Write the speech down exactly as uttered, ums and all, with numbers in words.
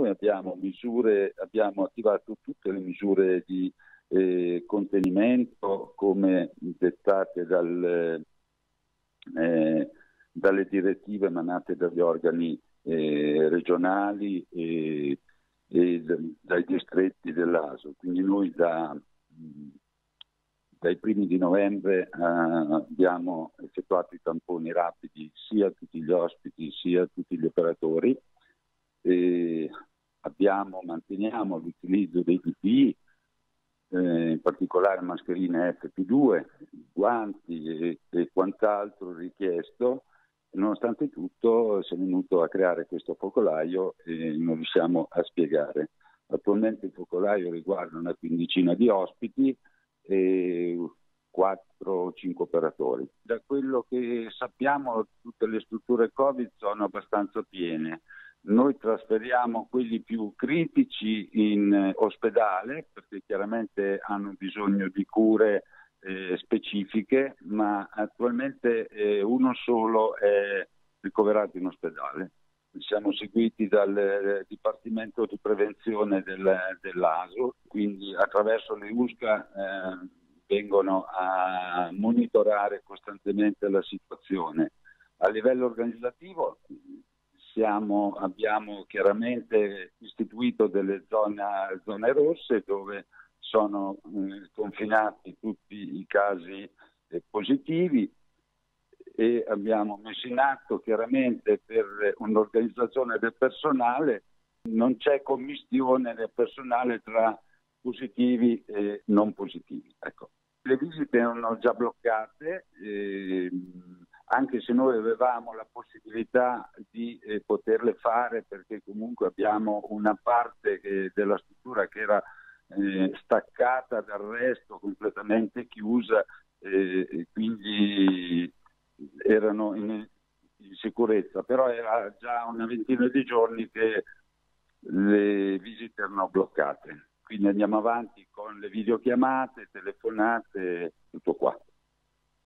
noi abbiamo misure, abbiamo attivato tutte le misure di eh, contenimento come dettate dal, eh, dalle direttive emanate dagli organi eh, regionali e, e dai distretti dell'A S O. Quindi noi da, dai primi di novembre eh, abbiamo effettuato i tamponi rapidi sia a tutti gli ospiti sia a tutti gli operatori. E abbiamo, manteniamo l'utilizzo dei P P E, eh, in particolare mascherine F P due, guanti e, e quant'altro richiesto. Nonostante tutto si è venuto a creare questo focolaio e non riusciamo a spiegare. Attualmente il focolaio riguarda una quindicina di ospiti e quattro o cinque operatori. Da quello che sappiamo tutte le strutture Covid sono abbastanza piene. Noi trasferiamo quelli più critici in ospedale perché chiaramente hanno bisogno di cure eh, specifiche, ma attualmente eh, uno solo è ricoverato in ospedale. Siamo seguiti dal eh, Dipartimento di Prevenzione del, dell'A S O, quindi attraverso le U S C A eh, vengono a monitorare costantemente la situazione. A livello organizzativo Siamo, abbiamo chiaramente istituito delle zone, zone rosse dove sono eh, confinati tutti i casi eh, positivi e abbiamo messo in atto chiaramente per un'organizzazione del personale, non c'è commistione del personale tra positivi e non positivi. Ecco. Le visite erano già bloccate, eh, anche se noi avevamo la possibilità di eh, poterle fare perché comunque abbiamo una parte eh, della struttura che era eh, staccata dal resto, completamente chiusa, eh, quindi erano in, in sicurezza, però era già una ventina di giorni che le visite erano bloccate. Quindi andiamo avanti con le videochiamate, telefonate, tutto qua.